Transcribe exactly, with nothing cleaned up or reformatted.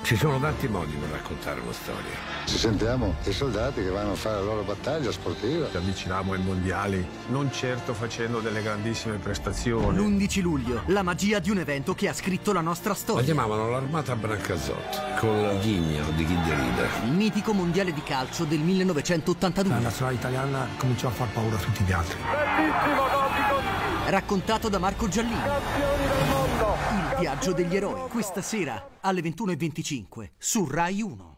Ci sono tanti modi per raccontare una storia. Ci sentiamo i soldati che vanno a fare la loro battaglia sportiva. Ci avviciniamo ai mondiali, non certo facendo delle grandissime prestazioni. L'undici luglio, la magia di un evento che ha scritto la nostra storia. La chiamavano l'Armata Brancazzotti, col ghigno di chi deride. Il mitico mondiale di calcio del millenovecentottantadue. La nazionale italiana cominciò a far paura a tutti gli altri. Raccontato da Marco Giallini. Campioni del mondo. Il viaggio degli eroi. Questa sera alle ventuno e venticinque su Rai uno.